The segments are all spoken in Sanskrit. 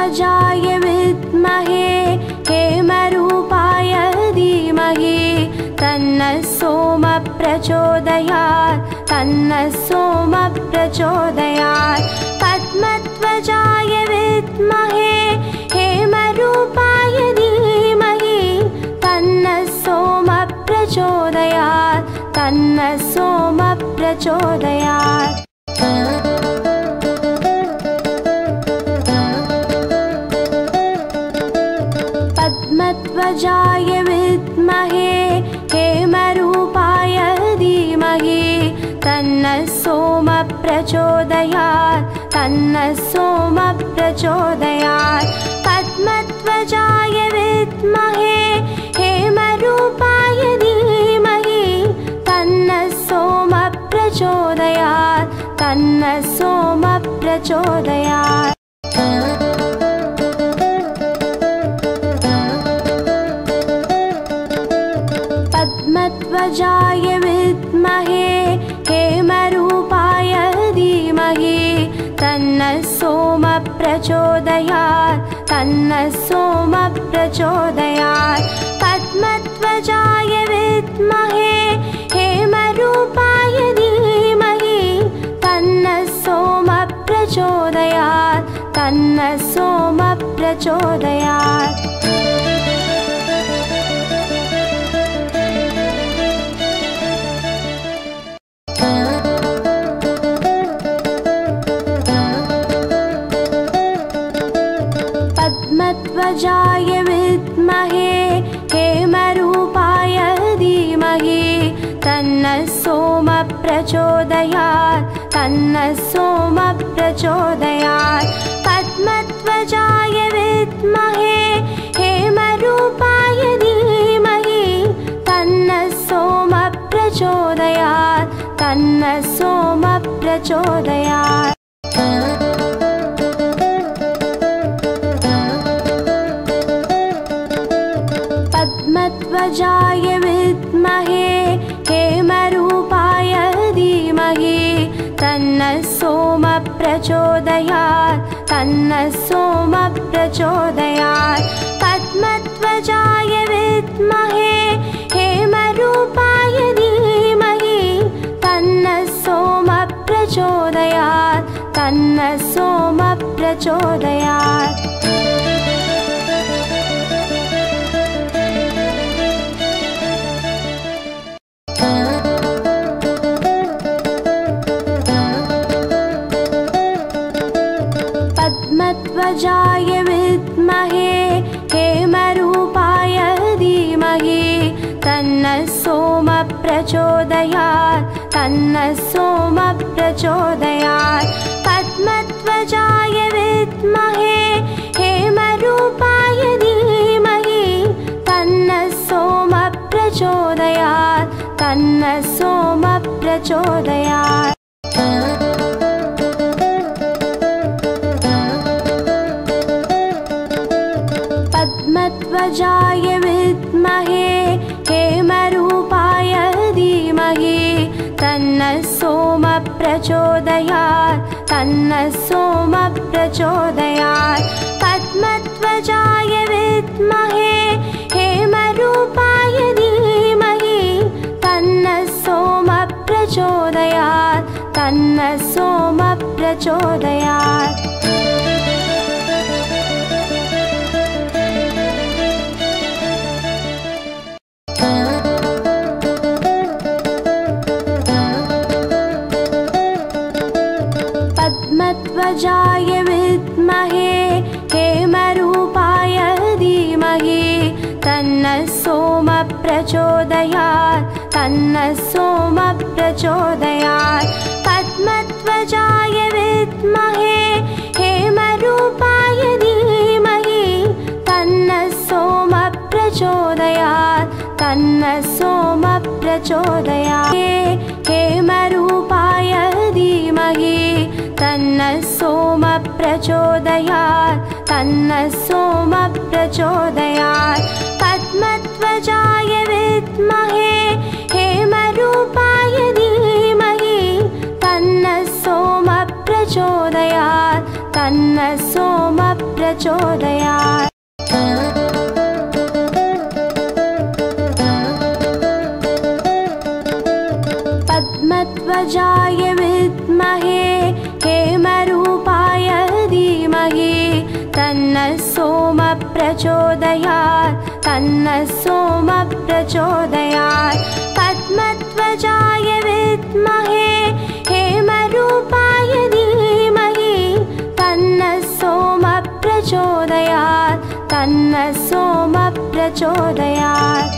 पद्मध्वजाय विद्महे हेमरूपाय धीमहि तन्नः सोमः प्रचोदयात् तन्नः सोमः प्रचोदयात् पद्मध्वजाय विद्महे हेमरूपाय धीमहि तन्नः सोमः प्रचोदयात् तन्नः सोमः प्रचोदयात् पद्मध्वजाय विद्महे हेमरूपाय धीमहि तन्नः सोमः प्रचोदयात् तन्नः सोमः प्रचोदयात् पद्मध्वजाय विद्महे हेमरूपाय धीमहि तन्नः सोमः प्रचोदयात् तन्नः सोमः प्रचोदयात् पद्मध्वजाय विद्महे हेमरूपाय धीमहि तन्नः सोमः प्रचोदयात् तन्नः सोमः प्रचोदयात् पद्मध्वजाय विद्महे हेमरूपाय धीमहि तन्नः सोमः प्रचोदयात् तन्नः सोमः प्रचोदयात् पद्मध्वजाय विद्महे हेमरूपाय धीमहि तन्नः सोमः प्रचोदयात् तन्नः सोमः प्रचोदयात् पद्मध्वजाय विद्महे हेमरूपाय धीमहि तन्नः सोमः प्रचोदयात् तन्नः सोमः प्रचोदयात् पद्मध्वजाय विद्महे हेमरूपाय धीमहि तन्नः सोमः प्रचोदयात् तन्नः सोमः प्रचोदयात् पद्मध्वजाय विद्महे हेमरूपाय धीमहि तन्नः सोमः प्रचोदयात् तन्नः सोमः प्रचोदयात् पद्मध्वजाय विद्महे हेमरूपाय धीमहि तन्नः सोमः प्रचोदयात् तन्नः सोमः प्रचोदयात् पद्मध्वजाय विद्महे हेमरूपाय धीमहि तन्नः सोमः प्रचोदयात् तन्नः सोमः प्रचोदयात् पद्मध्वजाय विद्महे हेमरूपाय धीमहि तन्नः सोमः प्रचोदयात् तन्नः सोमः प्रचोदयात् पद्मध्वजाय विद्महे हेमरूपाय धीमहि तन्नः सोमः प्रचोदयात् तन्नः सोमः प्रचोदयात् पद्मध्वजाय विद्महे हेमरूपाय धीमहि तन्नः सोमः प्रचोदयात् तन्नः सोमः प्रचोदयात् पद्मध्वजाय विद्महे हेमरूपाय धीमहि तन्नः सोमः प्रचोदयात् तन्नः सोमः प्रचोदयात् हेमरूपाय धीमहि तन्नः सोमः प्रचोदयात् तन्नः सोमः प्रचोदयात् पद्मध्वजाय विद्महे हेमरूपाय धीमहि तन्नः सोमः प्रचोदयात् तन्नः सोमः प्रचोदयात्। पद्मध्वजाय विद्महे हेमरूपाय धीमहि तन्नः सोमः प्रचोदयात् तन्नः सोमः प्रचोदयात्। पद्मध्वजाय विद्महे हेमरूपाय धीमहि तन्नः सोमः प्रचोदयात् तन्नः सोमः प्रचोदयात्।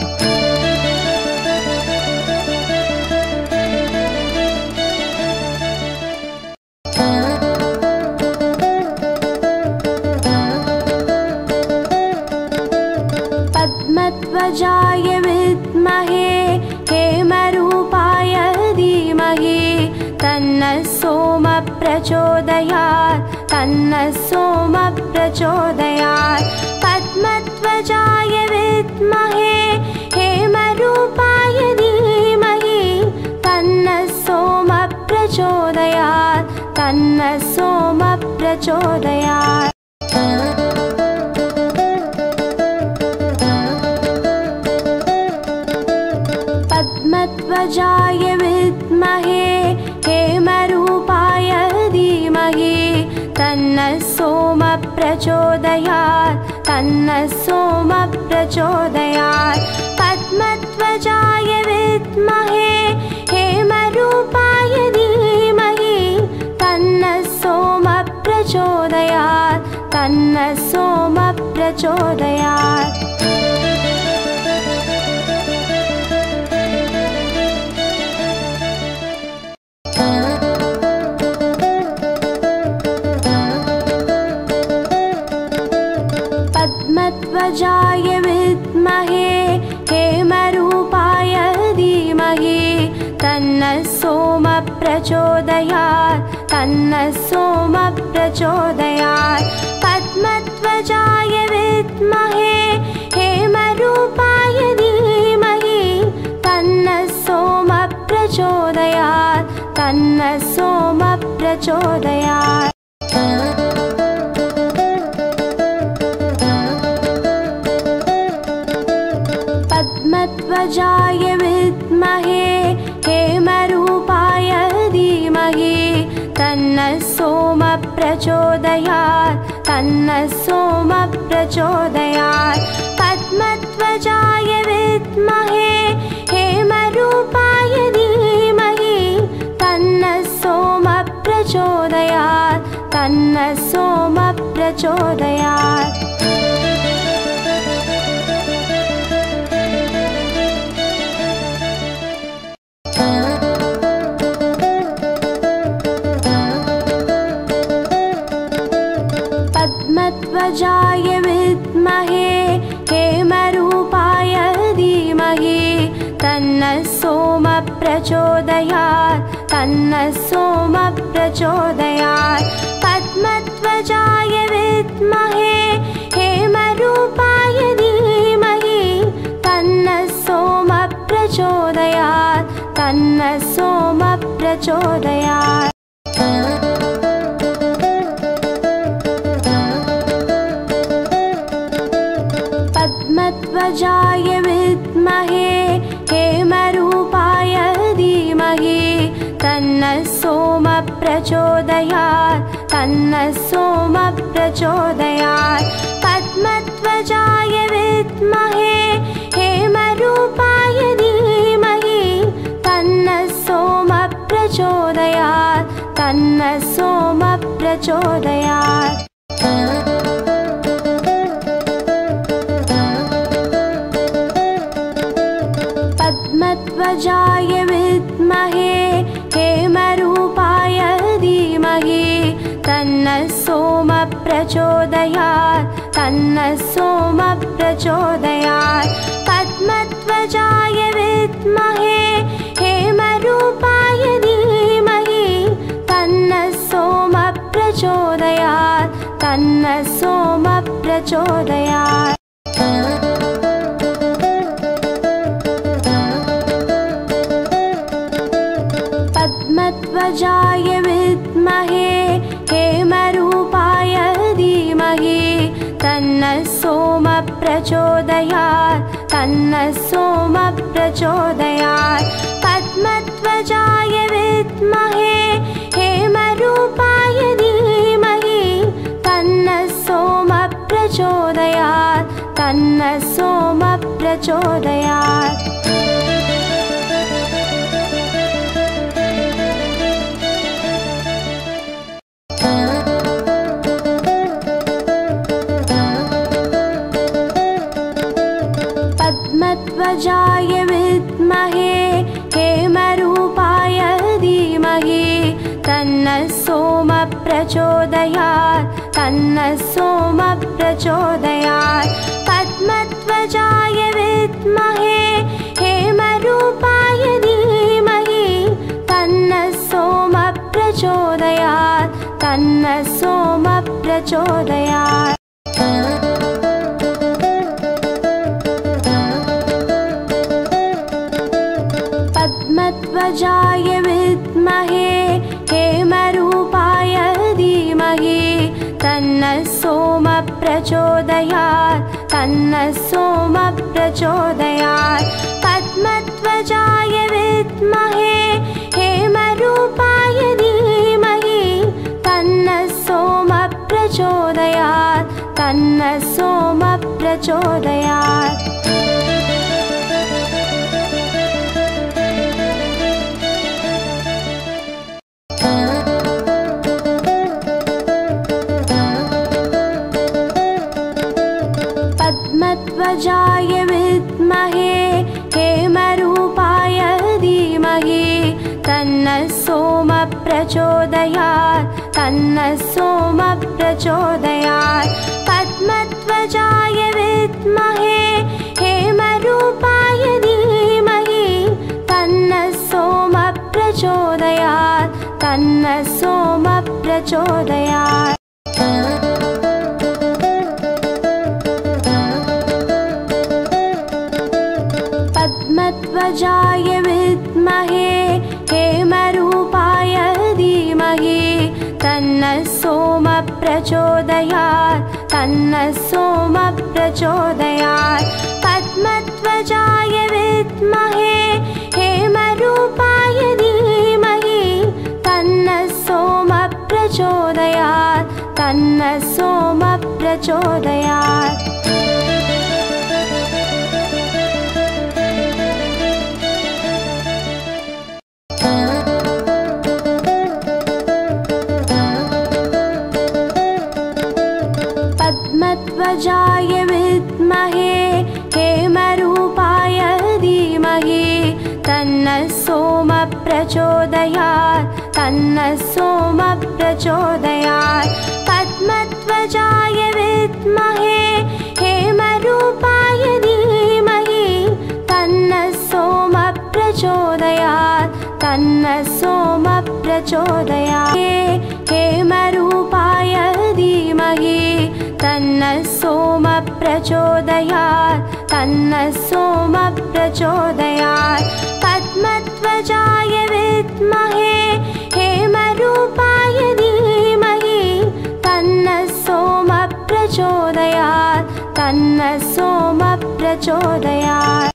पद्मध्वजाय विद्महे हेमरूपाय धीमहि तन्नः सोमः प्रचोदयात् तन्नः सोमः प्रचोदयात्। पद्मध्वजाय विद्महे हेमरूपाय धीमहि तन्नः सोमः प्रचोदयात् तन्नः सोमः प्रचोदयात्। पद्मध्वजाय विद्महे हेमरूपाय धीमहि तन्नः सोमः प्रचोदयात् तन्नः सोमः प्रचोदयात्। पद्मध्वजाय विद्महे हेमरूपाय धीमहि तन्नः सोमः प्रचोदयात् तन्नः सोमः प्रचोदयात्। पद्मध्वजाय विद्महे हेमरूपाय धीमहि तन्नः सोमः प्रचोदयात् तन्नः सोमः प्रचोदयात्। पद्मध्वजाय विद्महे हेमरूपाय धीमहि तन्नः सोमः प्रचोदयात् तन्नः सोमः प्रचोदयात्। पद्मध्वजाय विद्महे हेमरूपाय धीमहि तन्नः सोमः प्रचोदयात् तन्नः सोमः प्रचोदयात्। पद्मध्वजाय विद्महे हेमरूपाय धीमहि तन्नः सोमः प्रचोदयात् तन्नः सोमः प्रचोदयात्। पद्मध्वजाय विद्महे हेमरूपाय धीमहि तन्नः सोमः प्रचोदयात् तन्नः सोमः प्रचोदयात्। पद्मध्वजाय विद्महे हेमरूपाय धीमहि तन्नः सोमः प्रचोदयात् तन्नः सोमः प्रचोदयात्। पद्मध्वजाय विद्महे हेमरूपाय धीमहि तन्नः सोमः प्रचोदयात् तन्नः सोमः प्रचोदयात्। पद्मध्वजाय विद्महे हेमरूपाय धीमहि तन्नः सोमः प्रचोदयात् तन्नः सोमः प्रचोदयात्। पद्मध्वजाय विद्महे हेमरूपाय धीमहि तन्नः सोमः प्रचोदयात् तन्नः सोमः प्रचोदयात्। पद्मध्वजाय विद्महे हेमरूपाय धीमहि तन्नः सोमः प्रचोदयात् तन्नः सोमः प्रचोदयात्। पद्मध्वजाय विद्महे हेमरूपाय धीमहि प्रचोदयात् तन्नः सोमः प्रचोदयात् पद्मध्वजाय विद्महे हेमरूपाय धीमहि तन्नः सोमः प्रचोदयात् तन्नः सोमः प्रचोदयात् पद्मध्वजाय विद्महे हेमरूपाय धीमहि तन्नः सोमः प्रचोदयात् तन्नः सोमः प्रचोदयात् पद्मध्वजाय विद्महे हेमरूपाय धीमहि तन्नः सोमः प्रचोदयात् तन्नः सोमः प्रचोदयात् पद्मध्वजाय विद्महे हेमरूपाय धीमहि तन्नः सोमः प्रचोदयात् तन्नः सोमः प्रचोदयात् पद्मध्वजाय विद्महे हेमरूपाय धीमहि तन्नः सोमः प्रचोदयात् तन्नः सोमः प्रचोदयात् पद्मध्वजाय विद्महे हेमरूपाय धीमहि तन्नः सोमः प्रचोदयात् तन्नः सोमः प्रचोदयात् पद्मध्वजाय विद्महे हेमरूपाय धीमहि तन्नः सोमः प्रचोदयात् तन्नः सोमः प्रचोदयात् पद्मध्वजाय विद्महे हेमरूपाय धीमहि तन्नः सोमः प्रचोदयात् तन्नः सोमः प्रचोदयात् पद्मध्वजाय विद्महे हेमरूपाय धीमहि तन्नः सोमः प्रचोदयात् तन्नः सोमः प्रचोदयात् पद्मध्वजाय विद्महे हेमरूपाय धीमहि तन्नः सोमः प्रचोदयात् तन्नः सोमः प्रचोदयात् पद्मध्वजाय विद्महे हेमरूपाय धीमहि तन्नः सोमः प्रचोदयात् तन्नः सोमः प्रचोदयात् हेमरूपाय धीमहि तन्नः सोमः प्रचोदयात् तन्नः सोमः प्रचोदयात् पद्मध्वजाय विद्महे हेमरूपाय धीमहि तन्नः सोमः प्रचोदयात् तन्नः सोमः प्रचोदयात्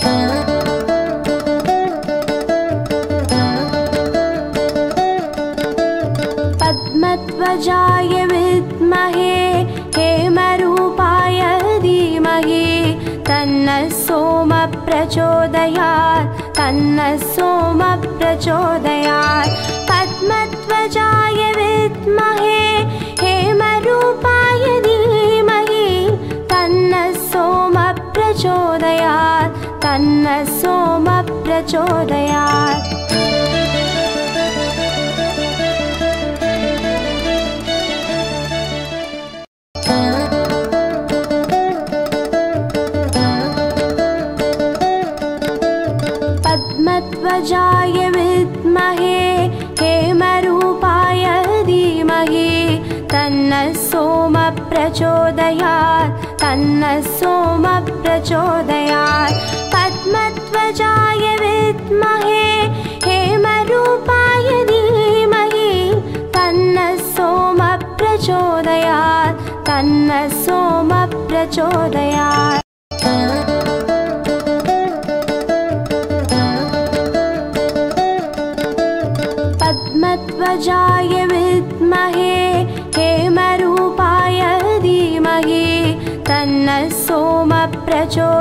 पद्मध्वजाय विद्महे हेमरूपाय धीमहि तन्नः सोमः प्रचोदयात् तन्नः सोमः प्रचोदयात् पद्मध्वजाय विद्महे हेमरूपाय धीमहि तन्नः सोमः प्रचोदयात् तन्नः सोमः प्रचोदयात् पद्मध्वजाय विद्महे हेमरूपाय धीमहि तन्नः सोमः प्रचोदयात् तन्नः सोमः प्रचोदयात् पद्मध्वजाय विद्महे हेमरूपाय धीमहि तन्नः सोमः प्रचोदयात् तन्नः सोमः प्रचोदयात्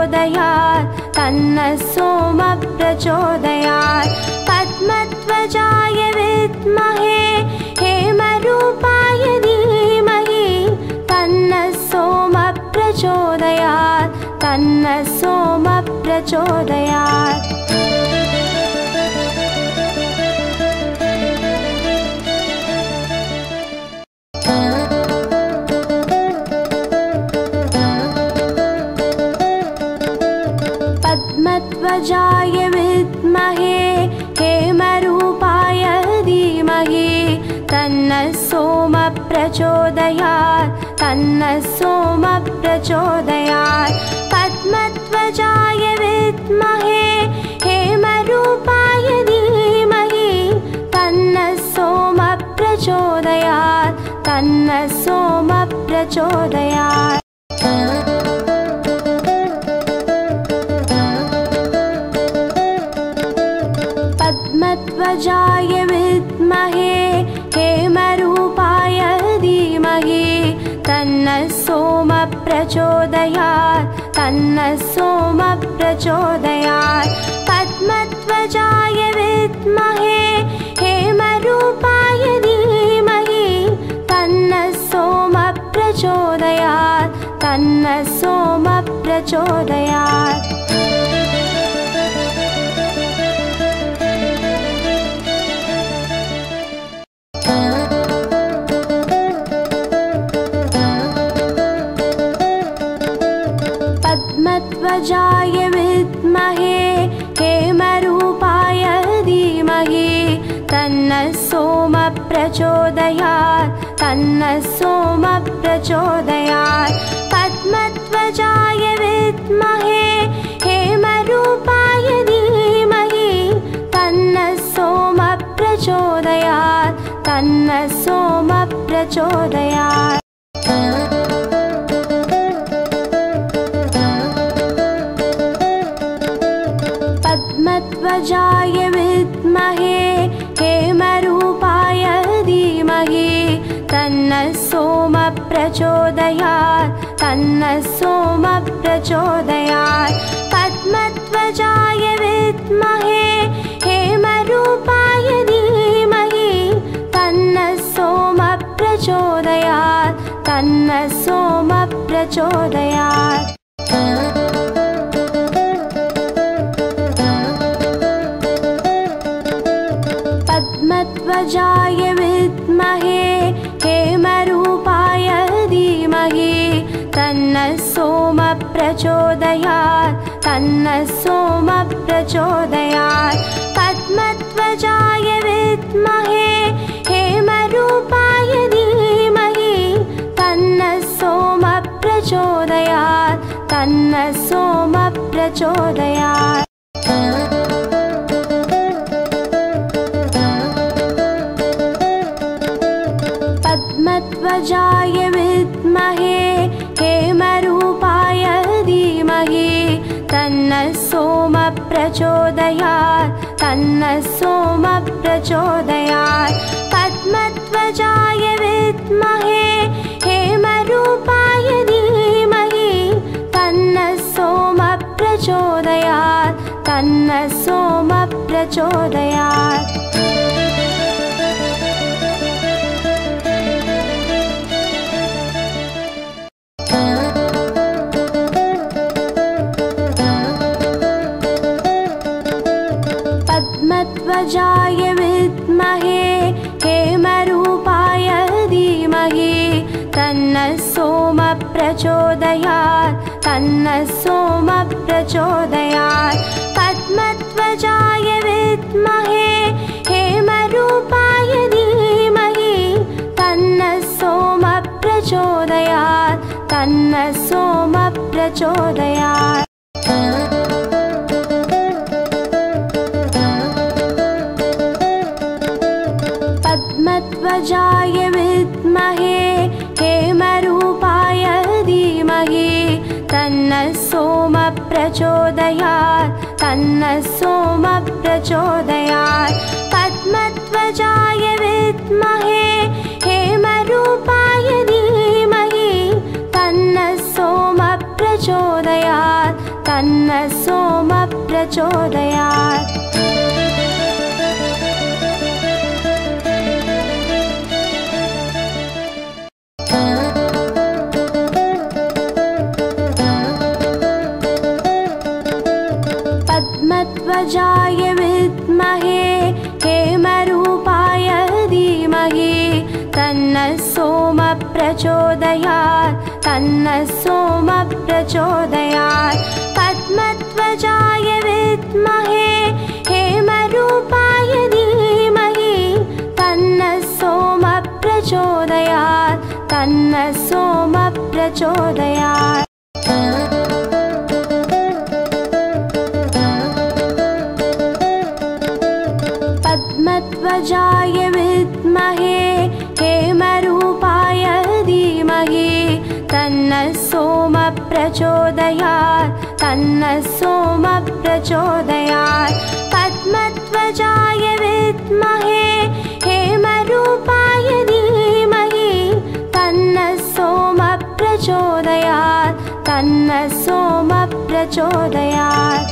प्रचोदयात् तन्नः सोमः प्रचोदयात् पद्मध्वजाय विद्महे हेमरूपाय धीमहि तन्नः सोमः प्रचोदयात् तन्नः सोमः प्रचोदयात् पद्मध्वजाय विद्महे हेमरूपाय धीमहि तन्नः सोमः प्रचोदयात् तन्नः सोमः प्रचोदयात् पद्मध्वजाय विद्महे हेमरूपाय धीमहि तन्नः सोमः प्रचोदयात् तन्नः सोमः प्रचोदयात् पद्मध्वजाय विद्महे हेमरूपाय धीमहि तन्नः सोमः प्रचोदयात् तन्नः सोमः प्रचोदयात् पद्मध्वजाय विद्महे हेमरूपाय धीमहि तन्नः सोमः प्रचोदयात् तन्नः सोमः प्रचोदयात् पद्मध्वजाय विद्महे हेमरूपाय धीमहि तन्नः सोमः प्रचोदयात् तन्नः सोमः प्रचोदयात् पद्मध्वजाय विद्महे हेमरूपाय धीमहि तन्नः सोमः प्रचोदयात् तन्नः सोमः प्रचोदयात् पद्मध्वजाय विद्महे हेमरूपाय धीमहि तन्नः सोमः प्रचोदयात् तन्नः सोमः प्रचोदयात् पद्मध्वजाय विद्महे हेमरूपाय धीमहि तन्नः सोमः प्रचोदयात् तन्नः सोमः प्रचोदयात् पद्मध्वजाय विद्महे हेमरूपाय धीमहि तन्नः सोमः प्रचोदयात् तन्नः सोमः प्रचोदयात् पद्मध्वजाय विद्महे हेमरूपाय धीमहि तन्नः सोमः प्रचोदयात् तन्नः सोमः प्रचोदयात् पद्मध्वजाय विद्महे हेमरूपाय धीमहि तन्नः सोमः प्रचोदयात् तन्नः सोमः प्रचोदयात् पद्मध्वजाय विद्महे हेमरूपाय धीमहि तन्नः सोमः प्रचोदयात् तन्नः सोमः प्रचोदयात् पद्मध्वजाय विद्महे हेमरूपाय धीमहि तन्नः सोमः प्रचोदयात् तन्नः सोमः प्रचोदयात् पद्मध्वजाय विद्महे हेमरूपाय धीमहि तन्नः सोमः प्रचोदयात् तन्नः सोमः प्रचोदयात् पद्मध्वजाय विद्महे हेमरूपाय धीमहि तन्नः सोमः प्रचोदयात् तन्नः सोमः प्रचोदयात् पद्मध्वजाय विद्महे हेमरूपाय धीमहि तन्नः सोमः प्रचोदयात् सोम प्रचोदयात् तन्नः सोम प्रचोदयात् पद्मध्वजाय विद्महे हेमरूपाय धीमहि तन्नः सोम प्रचोदयात् तन्नः सोम प्रचोदयात् पद्मध्वजाय विद्महे हेमरूपाय धीमहि तन्नः सोम प्रचोदयात् तन्नः सोम प्रचोदयात् पद्मध्वजाय विद्महे हेमरूपाय धीमहि तन्नः सोम प्रचोदयात् तन्नः सोम प्रचोदयात्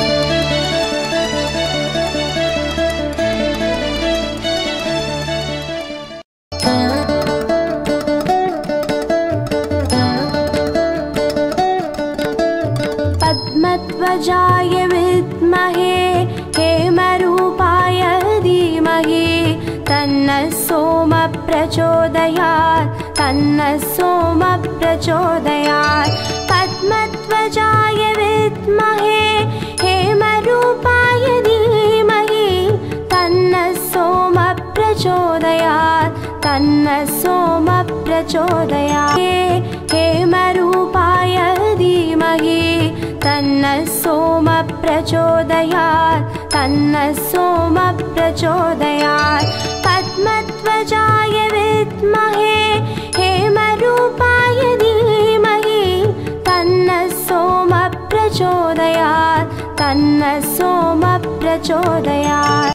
पद्मध्वजाय विद्महे हेमरूपाय धीमहि तन्नः सोम प्रचोदयात् तन्नः सोम प्रचोदयात् पद्मध्वजाय विद्महे हेमरूपाय धीमहि तन्नः सोम प्रचोदयात् तन्नः सोम प्रचोदयात् हेमरूपाय धीमहि तन्नः सोम प्रचोदयात् तन्नः सोम प्रचोदयात् पद्मध्वजाय विद्महे हेमरूपाय धीमहि तन्नः सोम प्रचोदयात् तन्नः सोम प्रचोदयात्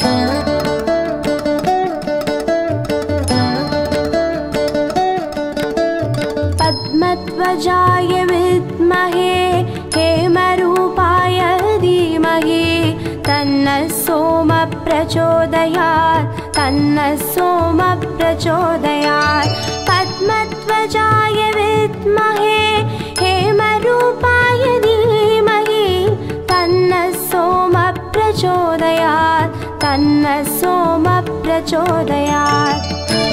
पद्मध्वजाय विद्महे हेमरूपाय धीमहि तन्नः सोम प्रचोदयात् तन्नः सोम प्रचोदयात् पद्मध्वजाय विद्महे हेमरूपाय धीमहि तन्नः सोम प्रचोदयात् तन्नः सोम प्रचोदयात्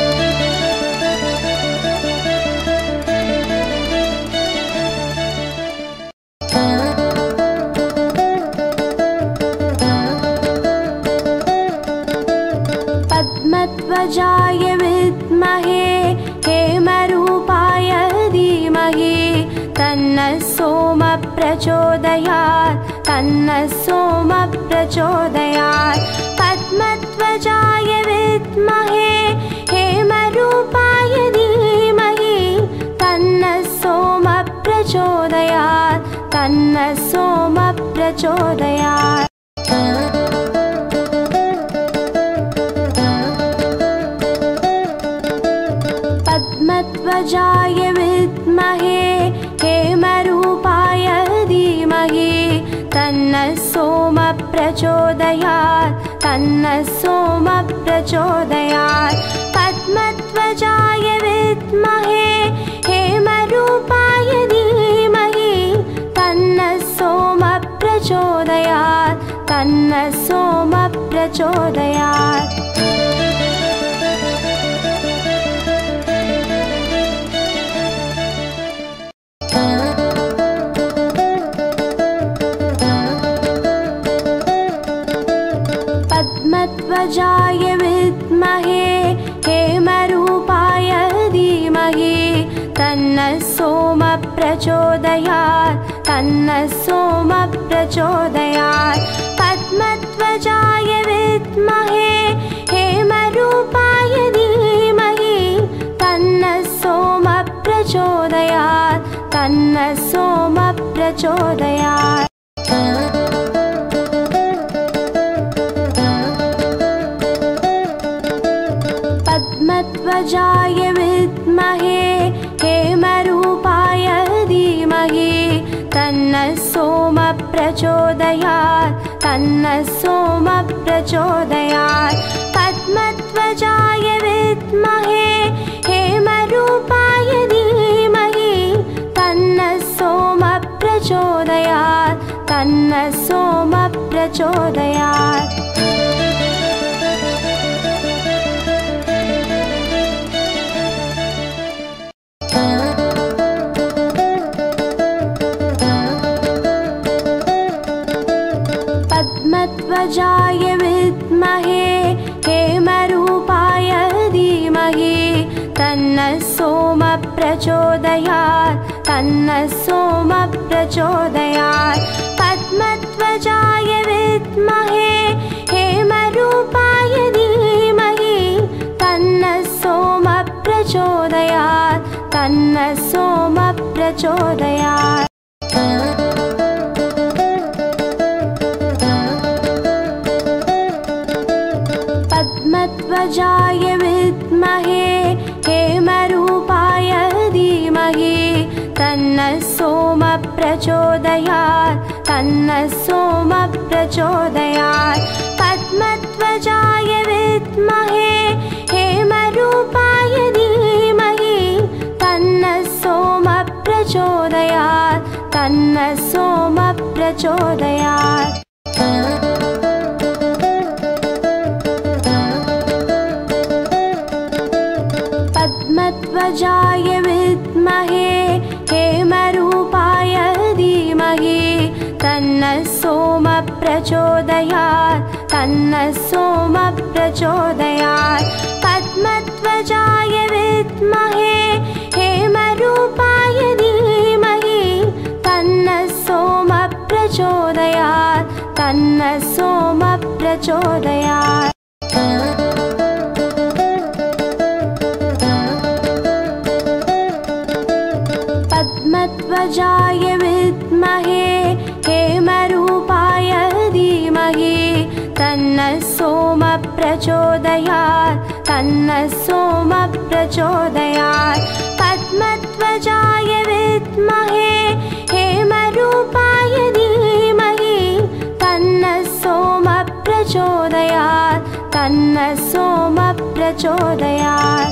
पद्मध्वजाय विद्महे हेमरूपाय धीमहि तन्नः सोम प्रचोदयात् तन्नः सोम प्रचोदयात् पद्मध्वजाय विद्महे हेमरूपाय धीमहि तन्नः सोम प्रचोदयात् तन्नः सोम प्रचोदयात् पद्मध्वजाय विद्महे हेमरूपाय धीमहि तन्नः सोम प्रचोदयात् तन्नः सोम प्रचोदयात् पद्मध्वजाय विद्महे हेमरूपाय धीमहि तन्नः सोम प्रचोदयात् तन्नः सोम प्रचोदयात् पद्मध्वजाय विद्महे हेमरूपाय धीमहि तन्नः सोम प्रचोदयात् तन्नः सोम प्रचोदयात् पद्मध्वजाय विद्महे हेमरूपाय धीमहि तन्नः सोम प्रचोदयात् तन्नः सोम प्रचोदयात् पद्मध्वजाय विद्महे हेमरूपाय धीमहि तन्नः सोम प्रचोदयात् तन्नः सोम प्रचोदयात् पद्मध्वजाय विद्महे हेमरूपाय धीमहि तन्नः सोम प्रचोदयात् तन्नः सोम प्रचोदयात् तन्नः सोम प्रचोदयात् तन्नः सोम प्रचोदयात् पद्मध्वजाय विद्महे हेमरूपाय धीमहि तन्नः सोम प्रचोदयात् तन्नः सोम प्रचोदयात् पद्मध्वजाय विद्महे हेमरूपाय धीमहि तन्नः सोम प्रचोदयात् तन्नः सोम प्रचोदयात् पद्मध्वजाय विद्महे हेमरूपाय धीमहि तन्नः सोम प्रचोदयात् तन्नः सोम प्रचोदयात् पद्मध्वजाय विद्महे हेमरूपाय धीमहि तन्नः सोम प्रचोदयात् तन्नः सोम प्रचोदयात् पद्मध्वजाय विद्महे हेमरूपाय धीमहि तन्नः सोम प्रचोदयात् तन्नः सोम प्रचोदयात् पद्मध्वजाय विद्महे हेमरूपाय धीमहि तन्नः सोम प्रचोदयात् तन्नः सोम प्रचोदयात् पद्मध्वजाय विद्महे हेमरूपाय धीमहि तन्नः सोम प्रचोदयात् तन्नः सोम प्रचोदयात्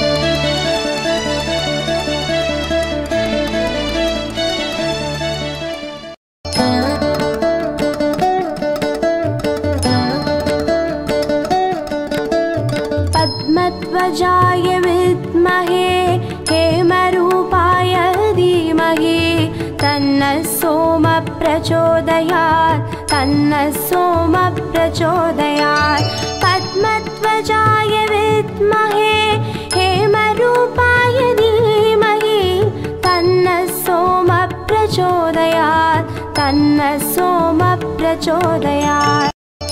पद्मध्वजाय विद्महे हेमरूपाय धीमहि तन्नः सोम प्रचोदयात् तन्नः सोम प्रचोदयात् पद्मध्वजाय विद्महे हेमरूपाय धीमहि तन्नः सोम प्रचोदयात् तन्नः सोम प्रचोदयात्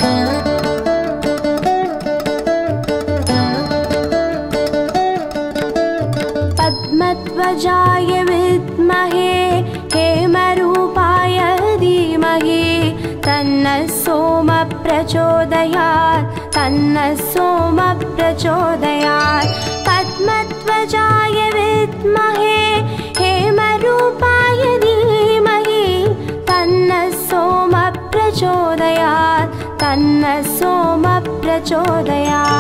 पद्मध्वजाय विद्महे हेमरूपाय धीमहि तन्नः सोम प्रचोदयात् तन्नः सोम प्रचोदयात् पद्मध्वजाय विद्महे हेमरूपाय धीमहि तन्नः सोम प्रचोदयात् तन्नः सोम प्रचोदयात्